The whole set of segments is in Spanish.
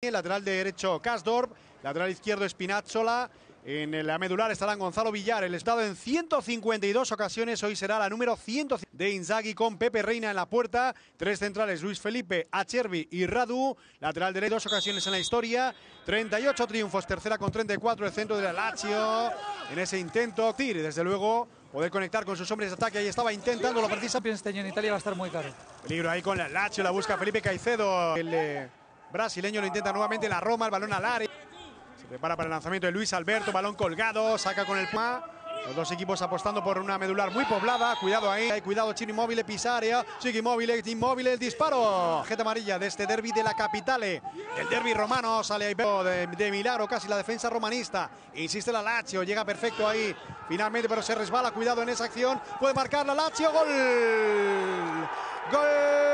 Lateral derecho Karsdorp, lateral izquierdo Spinazzola. En la medular estarán Gonzalo Villar, el estado en 152 ocasiones. Hoy será la número 100 de Inzaghi con Pepe Reina en la puerta. Tres centrales, Luis Felipe, Acerbi y Radu. Lateral derecho, 2 ocasiones en la historia. 38 triunfos, tercera con 34. El centro de la Lazio en ese intento. Tire, desde luego, poder conectar con sus hombres de ataque. Ahí estaba intentando, lo precisa. Este año en Italia va a estar muy caro. Peligro ahí con la Lazio, la busca Felipe Caicedo. El brasileño lo intenta nuevamente la Roma, el balón al área. Se prepara para el lanzamiento de Luis Alberto, balón colgado, saca con el Puma. Los dos equipos apostando por una medular muy poblada. Cuidado ahí, cuidado Chino Immobile, Pisarea, sigue Immobile, el disparo. Tarjeta amarilla de este derbi de la capitale. El derbi romano, sale ahí de milagro casi la defensa romanista. Insiste la Lazio, llega perfecto ahí. Finalmente, pero se resbala, cuidado en esa acción. Puede marcar la Lazio, gol. Gol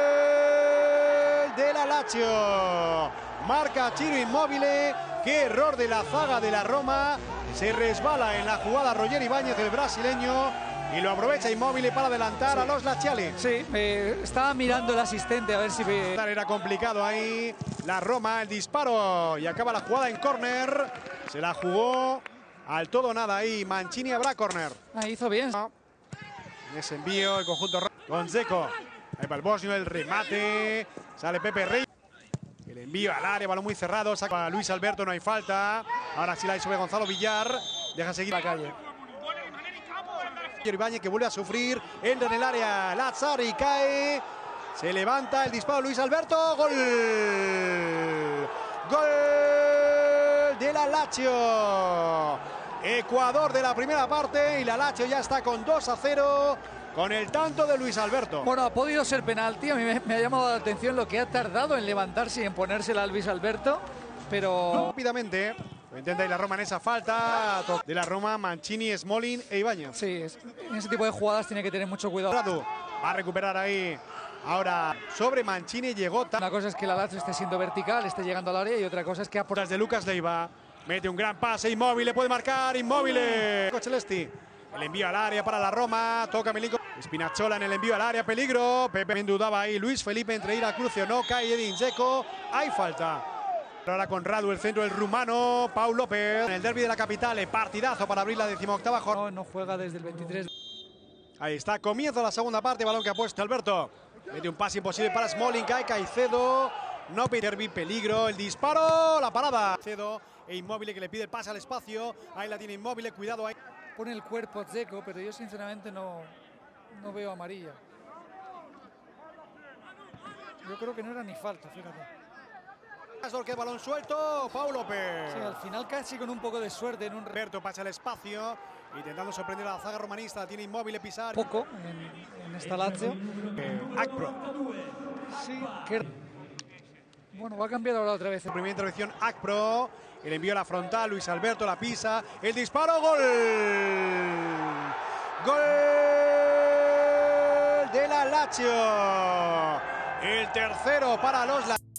de la Lazio. Marca Ciro Immobile. Qué error de la zaga de la Roma. Se resbala en la jugada Roger Ibáñez, el brasileño, y lo aprovecha Immobile para adelantar a los laziali. Sí, estaba mirando el asistente a ver si... Era complicado ahí la Roma, el disparo, y acaba la jugada en córner. Se la jugó al todo o nada ahí. Mancini habrá córner. Hizo bien. En ese envío, el conjunto con Dzeko. Ahí va el bosnio, el remate. Sale Pepe Rey. El envío al área, balón muy cerrado, saca a Luis Alberto, no hay falta. Ahora sí la hay sobre Gonzalo Villar, deja seguir la calle. Ibáñez que vuelve a sufrir, entra en el área, Lazzari cae, se levanta el disparo Luis Alberto, gol. Gol de la Lazio. Ecuador de la primera parte y la Lazio ya está con 2-0. Con el tanto de Luis Alberto. Bueno, ha podido ser penalti. A mí me ha llamado la atención lo que ha tardado en levantarse y en ponérsela a Luis Alberto. Pero... rápidamente, lo intenta ir la Roma en esa falta. De la Roma, Mancini, Smalling e Ibáñez. Sí, en ese tipo de jugadas tiene que tener mucho cuidado. Radu va a recuperar ahí. Ahora, sobre Mancini llegó... Una cosa es que la Lazio esté siendo vertical, esté llegando al área, y otra cosa es que... Las de Lucas Leiva. Mete un gran pase, Immobile, puede marcar, Immobile. Celesti. El envío al área para la Roma, toca Milinkovic. Spinazzola en el envío al área, peligro. Pepe dudaba ahí, Luis Felipe entre ir a cruce o no, cae Edin Dzeko. Hay falta. Ahora con Radu, el centro del rumano, Pau López. En el derbi de la capital, partidazo para abrir la 18ª jornada. No juega desde el 23. Ahí está, comienza la segunda parte, balón que ha puesto Alberto. Mete un pase imposible para Smalling, cae Caicedo. No pide derbi, peligro, el disparo, la parada. Caicedo e Immobile que le pide el pase al espacio. Ahí la tiene Immobile, cuidado ahí. Pone el cuerpo a Dzeko, pero yo sinceramente no veo amarilla. Yo creo que no era ni falta, fíjate. Que balón suelto, Pau López. Sí, al final casi con un poco de suerte en un... Alberto pasa el espacio, intentando sorprender a la zaga romanista, tiene Immobile, pisar. Poco en esta Lazio. Akpro. Sí, que... Bueno, va a cambiar ahora otra vez. Primera intervención, Akpro. El envío a la frontal, Luis Alberto la pisa. El disparo, gol. Gol de la Lazio. El tercero para los...